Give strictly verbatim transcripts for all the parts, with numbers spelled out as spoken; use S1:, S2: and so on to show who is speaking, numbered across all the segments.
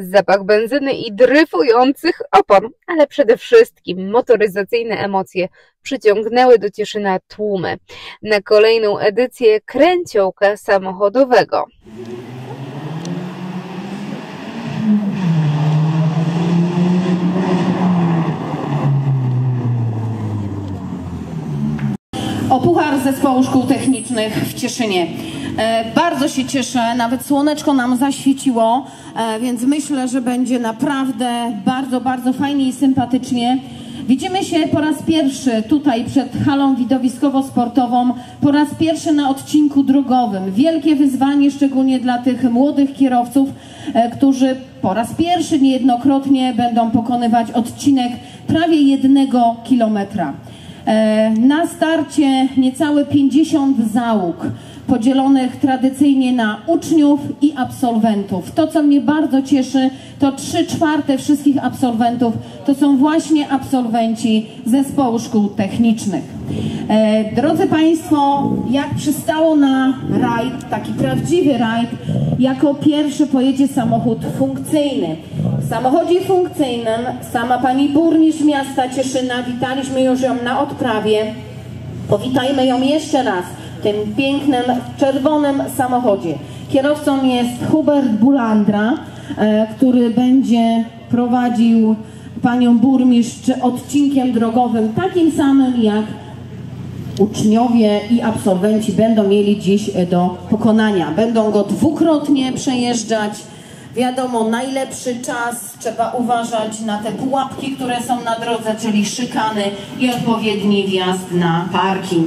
S1: Zapach benzyny i dryfujących opon, ale przede wszystkim motoryzacyjne emocje przyciągnęły do Cieszyna tłumy na kolejną edycję kręciołka samochodowego.
S2: O puchar Zespołu Szkół Technicznych w Cieszynie. E, bardzo się cieszę, nawet słoneczko nam zaświeciło, e, więc myślę, że będzie naprawdę bardzo, bardzo fajnie i sympatycznie. Widzimy się po raz pierwszy tutaj przed halą widowiskowo-sportową, po raz pierwszy na odcinku drogowym. Wielkie wyzwanie, szczególnie dla tych młodych kierowców, e, którzy po raz pierwszy niejednokrotnie będą pokonywać odcinek prawie jednego kilometra. Na starcie niecałe pięćdziesiąt załóg, podzielonych tradycyjnie na uczniów i absolwentów. To, co mnie bardzo cieszy, to trzy czwarte wszystkich absolwentów to są właśnie absolwenci Zespołu Szkół Technicznych. E, drodzy Państwo, jak przystało na rajd, taki prawdziwy rajd, jako pierwszy pojedzie samochód funkcyjny. W samochodzie funkcyjnym sama pani burmistrz miasta Cieszyna, witaliśmy już ją na odprawie. Powitajmy ją jeszcze raz w tym pięknym, czerwonym samochodzie. Kierowcą jest Hubert Bulandra, e, który będzie prowadził panią burmistrz odcinkiem drogowym takim samym, jak uczniowie i absolwenci będą mieli dziś do pokonania. Będą go dwukrotnie przejeżdżać. Wiadomo, najlepszy czas, trzeba uważać na te pułapki, które są na drodze, czyli szykany i odpowiedni wjazd na parking.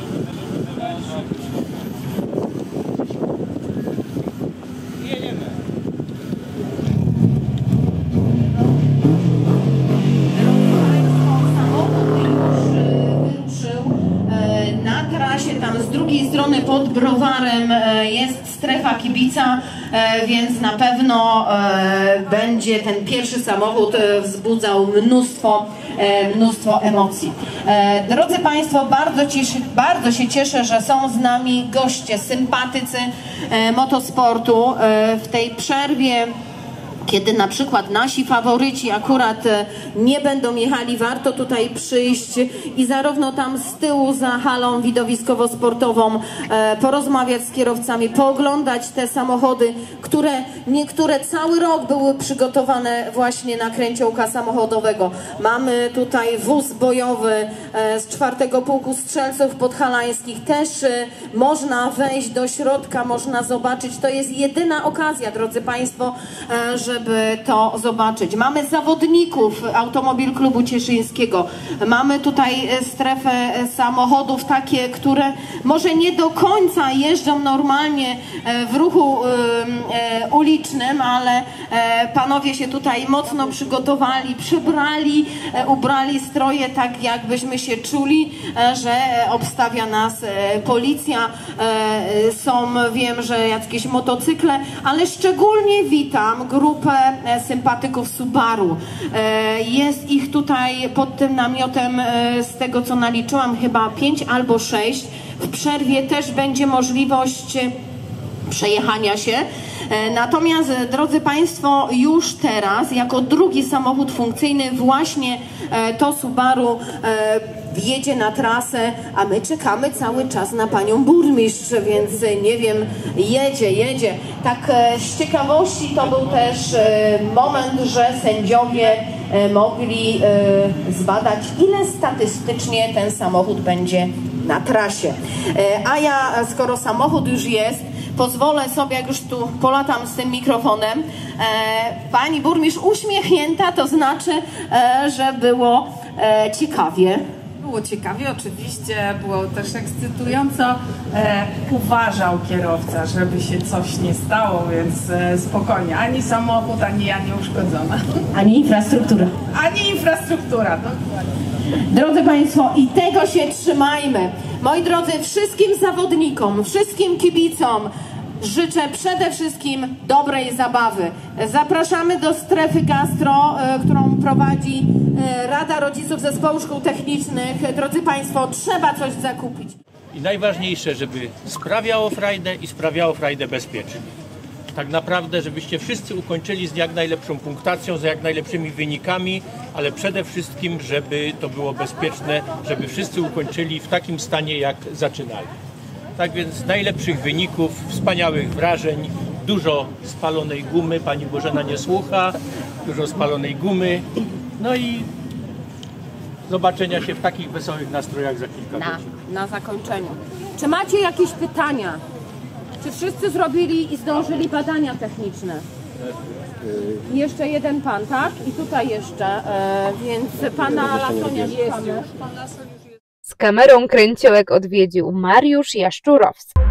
S2: Tam z drugiej strony pod Browarem jest strefa kibica, więc na pewno będzie ten pierwszy samochód wzbudzał mnóstwo, mnóstwo emocji. Drodzy Państwo, bardzo, cieszy, bardzo się cieszę, że są z nami goście, sympatycy motosportu w tej przerwie. Kiedy na przykład nasi faworyci akurat nie będą jechali, warto tutaj przyjść i zarówno tam z tyłu za halą widowiskowo-sportową e, porozmawiać z kierowcami, pooglądać te samochody, które niektóre cały rok były przygotowane właśnie na kręciołka samochodowego. Mamy tutaj wóz bojowy e, z czwartego Pułku Strzelców Podhalańskich. Też e, można wejść do środka, można zobaczyć. To jest jedyna okazja, drodzy Państwo, e, że żeby to zobaczyć. Mamy zawodników Automobil Klubu Cieszyńskiego. Mamy tutaj strefę samochodów takie, które może nie do końca jeżdżą normalnie w ruchu ulicznym, ale panowie się tutaj mocno przygotowali, przybrali, ubrali stroje tak, jakbyśmy się czuli, że obstawia nas policja. Są, wiem, że jakieś motocykle, ale szczególnie witam grupę sympatyków Subaru. Jest ich tutaj pod tym namiotem, z tego co naliczyłam, chyba pięć albo sześć. W przerwie też będzie możliwość przejechania się. Natomiast, drodzy Państwo, już teraz, jako drugi samochód funkcyjny, właśnie to Subaru wjedzie na trasę, a my czekamy cały czas na panią burmistrz, więc nie wiem, jedzie, jedzie. Tak z ciekawości to był też moment, że sędziowie mogli zbadać, ile statystycznie ten samochód będzie na trasie. A ja, skoro samochód już jest, pozwolę sobie, jak już tu polatam z tym mikrofonem, pani burmistrz uśmiechnięta, to znaczy, że było ciekawie.
S3: Było ciekawie, oczywiście, było też ekscytująco. E, uważał kierowca, żeby się coś nie stało, więc e, spokojnie. Ani samochód, ani ja nie uszkodzona.
S2: Ani infrastruktura.
S3: Ani infrastruktura, dokładnie.
S2: Drodzy Państwo, i tego się trzymajmy. Moi drodzy, wszystkim zawodnikom, wszystkim kibicom życzę przede wszystkim dobrej zabawy. Zapraszamy do strefy gastro, którą prowadzi Rada Rodziców Zespołu Szkół Technicznych. Drodzy Państwo, trzeba coś zakupić.
S4: I najważniejsze, żeby sprawiało frajdę i sprawiało frajdę bezpiecznie. tak naprawdę, żebyście wszyscy ukończyli z jak najlepszą punktacją, z jak najlepszymi wynikami, ale przede wszystkim, żeby to było bezpieczne, żeby wszyscy ukończyli w takim stanie, jak zaczynali. Tak więc najlepszych wyników, wspaniałych wrażeń, dużo spalonej gumy, pani Bożena nie słucha, dużo spalonej gumy, no i zobaczenia się w takich wesołych nastrojach za kilka
S5: na,
S4: godzin.
S5: na zakończeniu. Czy macie jakieś pytania? Czy wszyscy zrobili i zdążyli badania techniczne? Jeszcze jeden pan, tak? I tutaj jeszcze, e, więc pana Lasonia jest.
S1: Z kamerą kręciołek odwiedził Mariusz Jaszczurowski.